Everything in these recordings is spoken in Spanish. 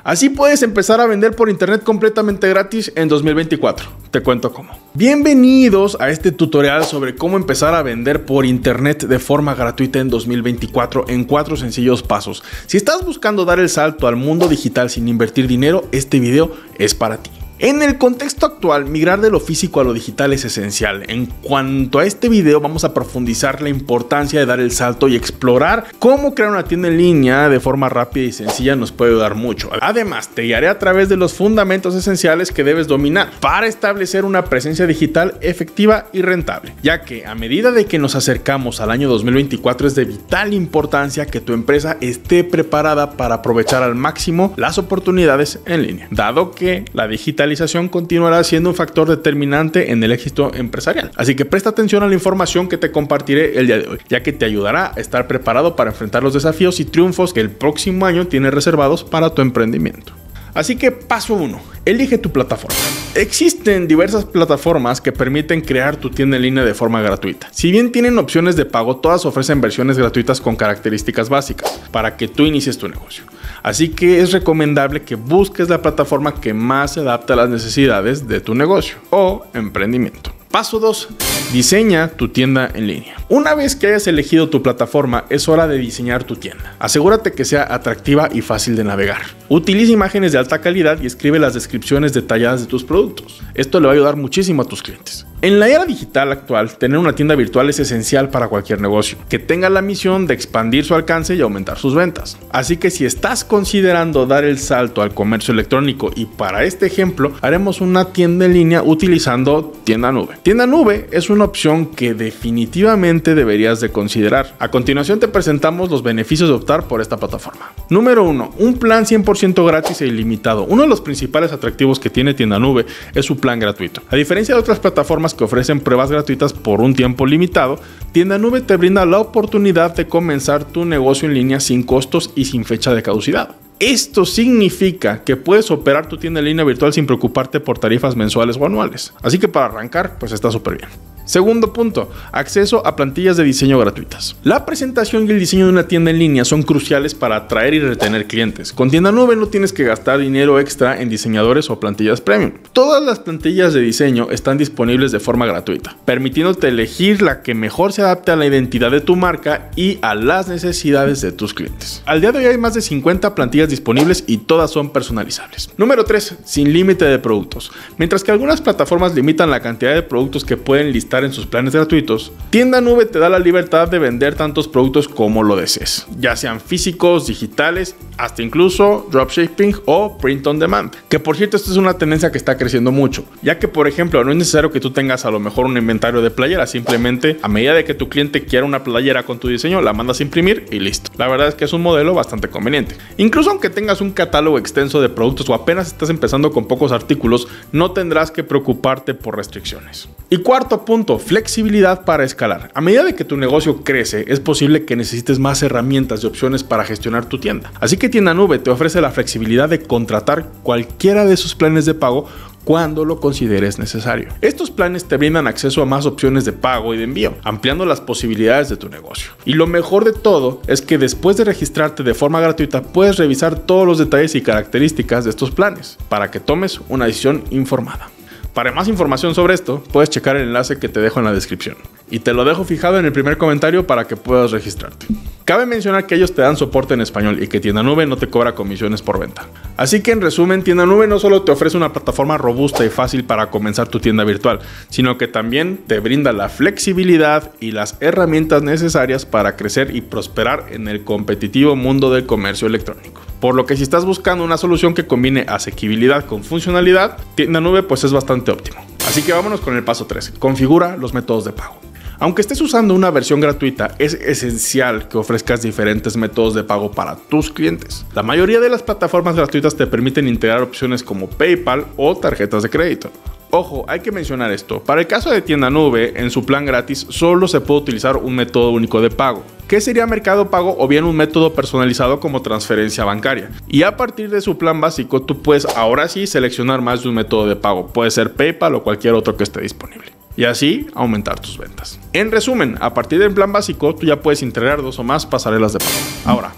Así puedes empezar a vender por internet completamente gratis en 2024. Te cuento cómo. Bienvenidos a este tutorial sobre cómo empezar a vender por internet de forma gratuita en 2024 en 4 sencillos pasos. Si estás buscando dar el salto al mundo digital sin invertir dinero, este video es para ti. En el contexto actual, migrar de lo físico a lo digital es esencial. En cuanto a este video, vamos a profundizar la importancia de dar el salto y explorar cómo crear una tienda en línea de forma rápida y sencilla nos puede ayudar mucho. Además, te guiaré a través de los fundamentos esenciales que debes dominar para establecer una presencia digital efectiva y rentable, ya que a medida de que nos acercamos al año 2024 es de vital importancia que tu empresa esté preparada para aprovechar al máximo las oportunidades en línea, dado que la digitalización continuará siendo un factor determinante en el éxito empresarial. Así que presta atención a la información que te compartiré el día de hoy, ya que te ayudará a estar preparado para enfrentar los desafíos y triunfos que el próximo año tienes reservados para tu emprendimiento. Así que paso 1, elige tu plataforma. Existen diversas plataformas que permiten crear tu tienda en línea de forma gratuita. Si bien tienen opciones de pago, todas ofrecen versiones gratuitas con características básicas para que tú inicies tu negocio. Así que es recomendable que busques la plataforma que más se adapte a las necesidades de tu negocio o emprendimiento. Paso 2. Diseña tu tienda en línea. Una vez que hayas elegido tu plataforma, es hora de diseñar tu tienda. Asegúrate que sea atractiva y fácil de navegar. Utiliza imágenes de alta calidad y escribe las descripciones detalladas de tus productos. Esto le va a ayudar muchísimo a tus clientes. En la era digital actual, tener una tienda virtual es esencial para cualquier negocio que tenga la misión de expandir su alcance y aumentar sus ventas. Así que si estás considerando dar el salto al comercio electrónico, y para este ejemplo haremos una tienda en línea utilizando Tienda Nube. Tienda Nube es una opción que definitivamente deberías de considerar. A continuación te presentamos los beneficios de optar por esta plataforma. Número 1. Un plan 100% gratis e ilimitado. Uno de los principales atractivos que tiene Tienda Nube es su plan gratuito. A diferencia de otras plataformas que ofrecen pruebas gratuitas por un tiempo limitado, Tienda Nube te brinda la oportunidad de comenzar tu negocio en línea sin costos y sin fecha de caducidad. Esto significa que puedes operar tu tienda en línea virtual sin preocuparte por tarifas mensuales o anuales. Así que para arrancar, pues está súper bien. Segundo punto, acceso a plantillas de diseño gratuitas. La presentación y el diseño de una tienda en línea son cruciales para atraer y retener clientes. Con Tienda Nube no tienes que gastar dinero extra en diseñadores o plantillas premium. Todas las plantillas de diseño están disponibles de forma gratuita, permitiéndote elegir la que mejor se adapte a la identidad de tu marca y a las necesidades de tus clientes. Al día de hoy hay más de 50 plantillas disponibles y todas son personalizables. Número 3, sin límite de productos. Mientras que algunas plataformas limitan la cantidad de productos que pueden listar en sus planes gratuitos, Tienda Nube te da la libertad de vender tantos productos como lo desees, ya sean físicos, digitales, hasta incluso dropshipping o print on demand. Que por cierto, esto es una tendencia que está creciendo mucho, ya que por ejemplo no es necesario que tú tengas a lo mejor un inventario de playeras, simplemente a medida de que tu cliente quiera una playera con tu diseño, la mandas a imprimir y listo. La verdad es que es un modelo bastante conveniente. Incluso aunque tengas un catálogo extenso de productos o apenas estás empezando con pocos artículos, no tendrás que preocuparte por restricciones. Y cuarto punto, flexibilidad para escalar. A medida de que tu negocio crece, es posible que necesites más herramientas y opciones para gestionar tu tienda. Así que Tienda Nube te ofrece la flexibilidad de contratar cualquiera de sus planes de pago cuando lo consideres necesario. Estos planes te brindan acceso a más opciones de pago y de envío, ampliando las posibilidades de tu negocio. Y lo mejor de todo es que después de registrarte de forma gratuita, puedes revisar todos los detalles y características de estos planes para que tomes una decisión informada. Para más información sobre esto, puedes checar el enlace que te dejo en la descripción. Y te lo dejo fijado en el primer comentario para que puedas registrarte. Cabe mencionar que ellos te dan soporte en español y que Tienda Nube no te cobra comisiones por venta. Así que en resumen, Tienda Nube no solo te ofrece una plataforma robusta y fácil para comenzar tu tienda virtual, sino que también te brinda la flexibilidad y las herramientas necesarias para crecer y prosperar en el competitivo mundo del comercio electrónico. Por lo que si estás buscando una solución que combine asequibilidad con funcionalidad, Tienda Nube pues es bastante óptimo. Así que vámonos con el paso 3. Configura los métodos de pago. Aunque estés usando una versión gratuita, es esencial que ofrezcas diferentes métodos de pago para tus clientes. La mayoría de las plataformas gratuitas te permiten integrar opciones como PayPal o tarjetas de crédito. Ojo, hay que mencionar esto. Para el caso de Tienda Nube, en su plan gratis solo se puede utilizar un método único de pago, que sería Mercado Pago o bien un método personalizado como transferencia bancaria. Y a partir de su plan básico, tú puedes ahora sí seleccionar más de un método de pago. Puede ser PayPal o cualquier otro que esté disponible. Y así aumentar tus ventas. En resumen, a partir del plan básico, tú ya puedes integrar 2 o más pasarelas de pago. Ahora,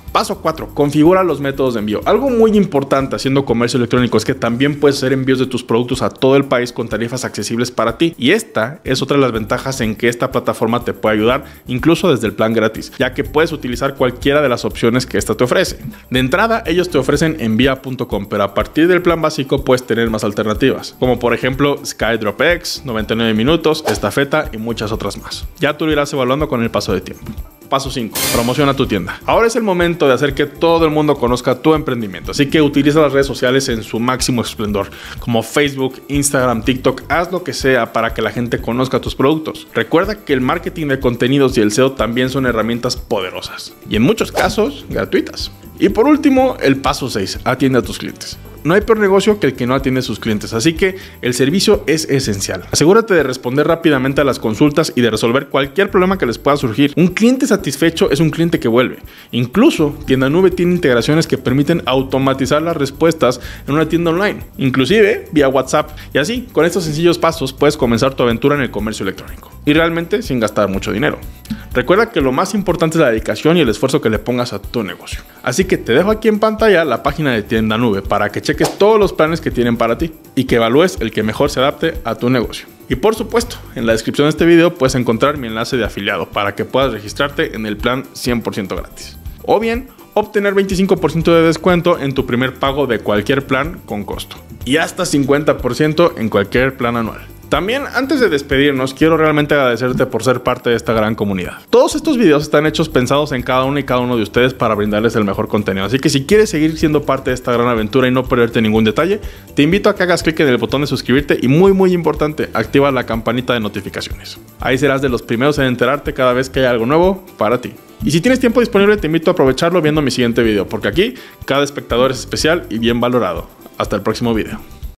Paso 4. Configura los métodos de envío. Algo muy importante haciendo comercio electrónico es que también puedes hacer envíos de tus productos a todo el país con tarifas accesibles para ti. Y esta es otra de las ventajas en que esta plataforma te puede ayudar, incluso desde el plan gratis, ya que puedes utilizar cualquiera de las opciones que esta te ofrece. De entrada, ellos te ofrecen envía.com, pero a partir del plan básico puedes tener más alternativas, como por ejemplo SkyDropX, 99 minutos, Estafeta y muchas otras más. Ya tú lo irás evaluando con el paso de tiempo. Paso 5. Promociona tu tienda. Ahora es el momento de hacer que todo el mundo conozca tu emprendimiento, así que utiliza las redes sociales en su máximo esplendor, como Facebook, Instagram, TikTok, haz lo que sea para que la gente conozca tus productos. Recuerda que el marketing de contenidos y el SEO también son herramientas poderosas, y en muchos casos, gratuitas. Y por último, el paso 6. Atiende a tus clientes. No hay peor negocio que el que no atiende a sus clientes, así que el servicio es esencial. Asegúrate de responder rápidamente a las consultas y de resolver cualquier problema que les pueda surgir. Un cliente satisfecho es un cliente que vuelve. Incluso, Tienda Nube tiene integraciones que permiten automatizar las respuestas en una tienda online, inclusive vía WhatsApp. Y así, con estos sencillos pasos, puedes comenzar tu aventura en el comercio electrónico. Y realmente sin gastar mucho dinero. Recuerda que lo más importante es la dedicación y el esfuerzo que le pongas a tu negocio. Así que te dejo aquí en pantalla la página de Tienda Nube para que cheques todos los planes que tienen para ti y que evalúes el que mejor se adapte a tu negocio. Y por supuesto, en la descripción de este video puedes encontrar mi enlace de afiliado para que puedas registrarte en el plan 100% gratis. O bien, obtener 25% de descuento en tu primer pago de cualquier plan con costo. Y hasta 50% en cualquier plan anual. También, antes de despedirnos, quiero realmente agradecerte por ser parte de esta gran comunidad. Todos estos videos están hechos pensados en cada uno y cada uno de ustedes para brindarles el mejor contenido. Así que si quieres seguir siendo parte de esta gran aventura y no perderte ningún detalle, te invito a que hagas clic en el botón de suscribirte y muy importante, activa la campanita de notificaciones. Ahí serás de los primeros en enterarte cada vez que haya algo nuevo para ti. Y si tienes tiempo disponible, te invito a aprovecharlo viendo mi siguiente video, porque aquí cada espectador es especial y bien valorado. Hasta el próximo video.